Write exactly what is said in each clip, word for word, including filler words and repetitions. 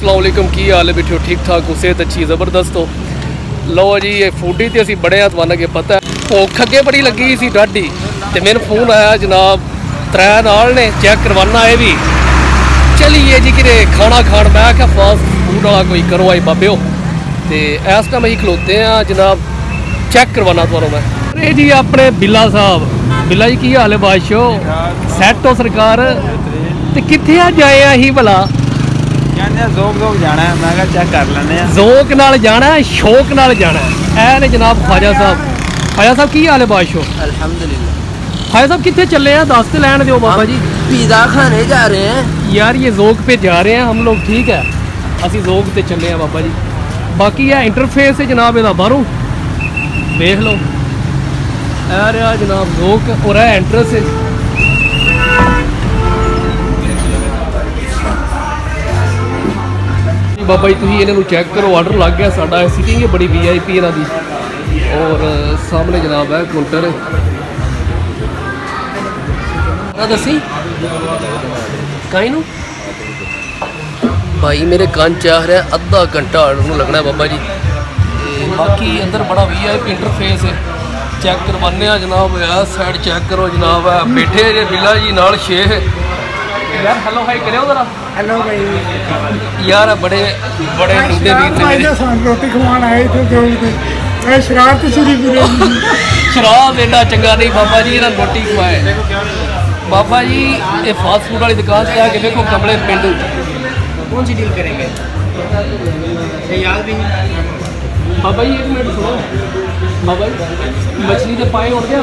अस्सलाम वालेकुम की हाल है बैठो ठीक ठाक हो सेहत अच्छी ज़बरदस्त हो। लो जी ये फूडी तो असी बड़े हथवाना के पता भुख अगे बड़ी लगी सी डाढी ते मेरे फोन आया जनाब त्रै नाल ने चेक करवाना है भी चलिए जी कि खाना खान मैं क्या फास्ट फूड वाला कोई करो आई बाबे हो तो इस टाइम अं खलोते हैं जनाब चेक करवाना थोड़ा मैं अरे जी अपने बिल्ला साहब बिल्ला जी की हाल है बादशाह सैट हो सरकार तो कितने जाए अं भला जोक जोक जाना है मैं चेक कर लेने जोक नाल जाना है शौक नाल जाना है ए ने जनाब ख्वाजा साहब ख्वाजा साहब की हाल है बादशाह अल्हम्दुलिल्लाह। ख्वाजा साहब कितने चले हैं दस लैन दो बाबा जी पिज़्ज़ा खाने जा रहे हैं यार ये जोक पे जा रहे हैं हम लोग ठीक है असी जोक पे चले हैं बाबा जी बाकी है इंटरफेस है जनाब इहदा बाहरों देख लो आ रहा जनाब जोक और है एंट्रेंस है बाबा जी तुम इन्हों चेक करो ऑर्डर लग गया साडा सीटिंग है बड़ी वी आई पी इन्हों की और सामने जनाब है काउंटर दसी कहीं भाई मेरे कान चाह रहा है अद्धा घंटा ऑर्डर लगना है बाबा जी बाकी अंदर बड़ा वी आई पी इंटरफेस है चेक करवाने जनाब इस साइड चेक करो जनाब बैठे जे बिल्ला जी नाल शेख यार हेलो हाई करो जरा हेलो भाई यार बड़े बड़े टूटे वीर रोटी खवान आए थे शराब शराब एडा चंगा नहीं बाबा जी इन्हें रोटी खवाए बाबा जी ये फास्ट फूड वाली दुकान से आके देखो कमले पिंड कौन सी डील करेंगे याद भी बाबा जी एक मिनट सुनो बाबा जी मछली के पाए उड़ गए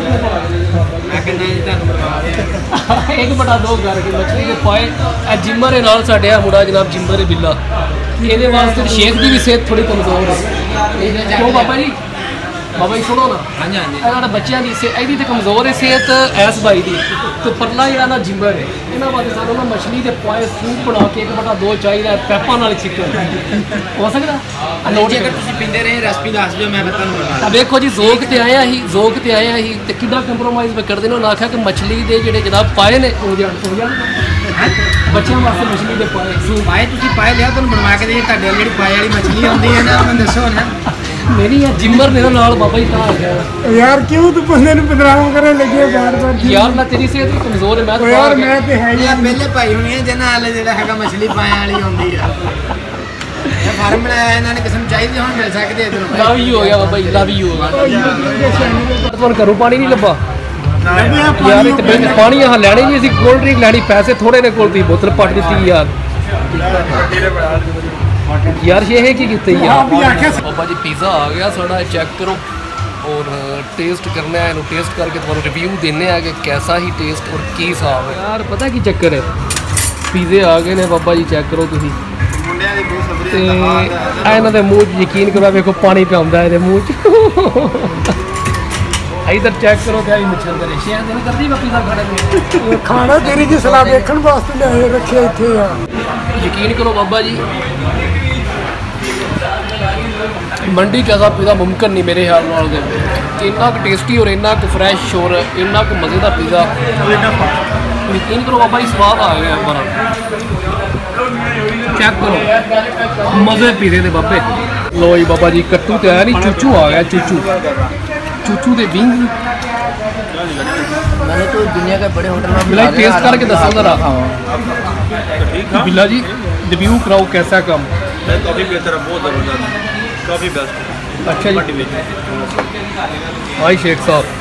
एक बड़ा दो करके मछली के पाए जिम्मर है नाल साडे मुंडा जनाब जिम्मर है बिल्ला ये वास्ते शेख की भी सेहत थोड़ी कमजोर है क्यों बाबा जी बाबा जी सुनो ना हाँ जी हाँ जी बच्चों की यदि तो कमजोर है सेहत ऐस भाई की तो परला जरा ना जिम्बर है इन्होंने वास्ते सानू ना मछली के पाए सूप बना के एक बड़ा दो चाहिए पैपा नाल चिकन हो सकता अगर तुम पीते रहे रेसिपी दस दो मैं बताऊँ देखो जी जोक ते आए ही जोक ते आए ही तो कि कंप्रोमाइज़ में करते उन्होंने आख्या कि मछली के जोड़े जनाब पाए ने हो जान हो जान बच्चों वास्ते मछली के पाए सूप पाए तुम पाए लिया तुम बनवा के दें ताड़े जी पाए वाली मछली आती है ना मैं दसो ना मेरी यार जिम्मर मेरे नाल बाबा जी कहाँ आ गया यार क्यों तू बंदे नु बदनाम करे लगे बार बार यार मैं तेरी सेहत कमजोर है मैं तो यार मैं ते है यार पहले भाई होनी है जना वाले जेड़ा हैगा मछली पाए वाली होंदी है ये फार्म बनाया इन्हां ने किस्म चाहिए हुन मिल सकदे इधर लव यू हो गया बाबा जी लव यू हो गया तुहानू घरों पानी नहीं लब्बा यार इतने पानी यहाँ लैने जी असीं कोल्ड ड्रिंक लैनी पैसे थोड़े ने कोल दी बोतल पट दी यार यार ये है कि कितने यार बाबा जी पिज़्ज़ा आ गया साढ़ा चेक करो और टेस्ट करना है टेस्ट करके थोड़ा रिव्यू देने कि कैसा ही टेस्ट और की हिसाब है यार पता की चक्कर है पिज़्ज़े आ गए ने बाबा जी चेक करो तुम इन्हों के मूँह यकीन करो देखो पानी पे आंदा है मूँह इधर चेक करो क्या मच्छर करे शायद नहीं करती पिज़्ज़ा खाने खाना तेरी की सलाह देखने वास्ते ले रखे इतने यकीन करो बाबा जी मंडी कैसा पिज़्ज़ा मुमकिन नहीं मेरे ख्याल नाल इन्ना क टेस्टी और इन्ना क फ्रैश और इन्ना क मज़े का पिज़्ज़ा यकीन करो बाबा जी स्वाद आ गया बड़ा चेक करो मज़े पिज़्ज़े दे बाबे लो जी बाबा जी कट्टू तो है नहीं चूचू आ गया चूचू चूचू दे विंग मैंने तो दुनिया के बड़े होटल में बिल्ला टेस्ट करके दसो जरा बिल्ला जी रिव्यू कराओ कैसा काम काफ़ी बेहतर है बहुत ज़बरदस्त काफ़ी बेस्ट अच्छा जी भाई शेख साहब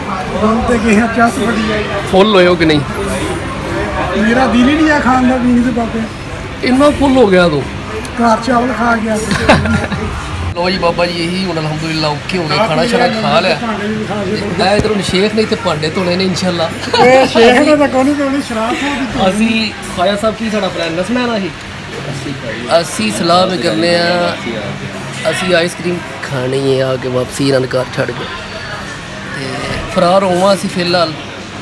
फुल होए हो कि नहीं मेरा दिल ही नहीं है खान का विंग से बाबे इन्ना फुल हो गया तो घर चावल खा गया लो जी बाबा जी यही हूँ अलहमदुलिल्लाह औखे हो गए खाना शाना खा लिया मैं इधर शेख नहीं तो भांडे धोने ने इंशाल्लाह असी ख्वाजा साहब की साड़ा प्लान दसना ना ही असी सलाह में करने असी आइसक्रीम खानी है आके वापसी इन्होंने घर छड़ के फरार होवा असी फिलहाल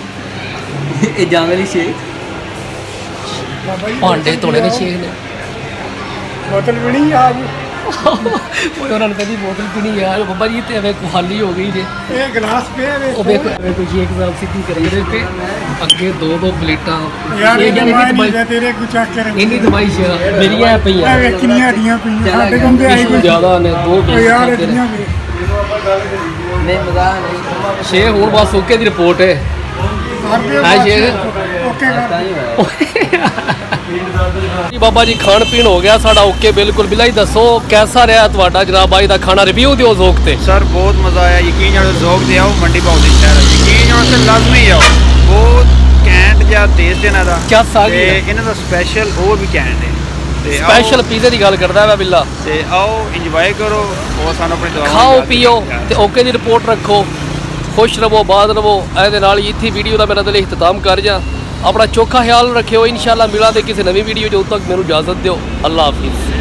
जाने शेख भांडे धोने ने शेख ने बोतल भी नहीं आज ਉਹਨਾਂ ਨੇ ਕਦੀ ਬੋਤਲ ਪੀਣੀ ਯਾਰ ਬਾਬਾ ਜੀ ਤੇ ਐਵੇਂ ਖਾਲੀ ਹੋ ਗਈ ਜੇ ਇਹ ਗਲਾਸ ਪਿਆ ਵੇ ਉਹ ਵੇਖੋ ਐਵੇਂ ਕੋਈ ਸ਼ੇਖ ਸਾਹਿਬ ਸਿੱਧੀ ਕਰੀ ਦੇ ਤੇ ਅੱਗੇ ਦੋ ਦੋ ਪਲੇਟਾਂ ਯਾਰ ਇਹ ਇੰਨੀ ਜਮਾਈ ਦਵਾਈ- ਨਹੀਂ ਤੇਰੇ ਕੋ ਚੱਕ ਕੇ ਇੰਨੀ ਦਵਾਈ ਸ਼ ਮੇਰੀਆਂ ਪਈਆਂ ਇਹ ਕਿੰਨੀਆਂ ਹੱਡੀਆਂ ਪਈਆਂ ਸਾਡੇ ਬੰਦੇ ਆਈ ਕੋਈ ਜ਼ਿਆਦਾ ਨੇ ਦੋ ਓ ਪੀਸ ਯਾਰ ਖਾਤੇ ਨੇ। ਹੱਡੀਆਂ ਵੇ ਨਹੀਂ ਮਜ਼ਾ ਨਹੀਂ ਛੇ ਹੁਣ ਬਸ ਓਕੇ ਦੀ ਰਿਪੋਰਟ ਹੈ ਹਾਂ ਸ਼ੇਖ ਓਕੇ ਕਰ ਜੀ ਬਾਬਾ ਜੀ ਖਾਣ ਪੀਣ ਹੋ ਗਿਆ ਸਾਡਾ ਓਕੇ ਬਿਲਕੁਲ ਬਿਲਾ ਹੀ ਦੱਸੋ ਕੈਸਾ ਰਿਹਾ ਤੁਹਾਡਾ ਜਨਾਬ ਬਾਈ ਦਾ ਖਾਣਾ ਰਿਵਿਊ ਦਿਓ ਜ਼ੋਕ ਤੇ ਸਰ ਬਹੁਤ ਮਜ਼ਾ ਆਇਆ ਯਕੀਨ ਜਾਣੋ ਜ਼ੋਕ ਤੇ ਆਓ ਮੰਡੀ ਭਾਉ ਦੀ ਸ਼ਹਿਰ ਯਕੀਨ ਜਾਣੋ ਤੇ ਲਾਜ਼ਮੀ ਆਓ ਬਹੁਤ ਕੈਂਟ ਜਿਹਾ ਟੇਸਟ ਇਹਨਾਂ ਦਾ ਕਿਆ ਸਾਗ ਤੇ ਹੈ? ਇਹਨਾਂ ਦਾ ਸਪੈਸ਼ਲ ਹੋਰ ਵੀ ਕੈਂਟ ਹੈ ਤੇ ਆਓ ਸਪੈਸ਼ਲ ਪੀਜ਼ੇ ਦੀ ਗੱਲ ਕਰਦਾ ਵਾ ਬਿੱਲਾ ਤੇ ਆਓ ਇੰਜੋਏ ਕਰੋ ਉਹ ਸਾਨੂੰ ਆਪਣੀ ਦੁਆਵਾਂ ਖਾਓ ਯਾਦ ਪੀਓ ਰੱਖਿਓ। ਤੇ ਓਕੇ ਦੀ ਰਿਪੋਰਟ ਰੱਖੋ ਖੁਸ਼ ਰਵੋ ਆਬਾਦ ਰਵੋ ਇਹਦੇ ਨਾਲ ਹੀ ਇੱਥੇ ਵੀਡੀਓ ਦਾ ਮੇਰਾ ਦਿਲ ਇਖਤਤਾਮ ਕਰ ਜਾ ਆਪਣਾ ਚੋਖਾ ਖਿਆਲ ਰੱਖਿਓ ਇਨਸ਼ਾਅੱਲਾ ਮਿਲਾਂਗੇ ਕਿਸੇ ਨਵੀਂ ਵੀਡੀਓ 'ਚ ਉਦੋਂ ਤੱਕ ਮੈਨੂੰ ਇਜਾਜ਼ਤ ਦਿਓ ਅੱਲਾ ਹਾਫਿਜ਼।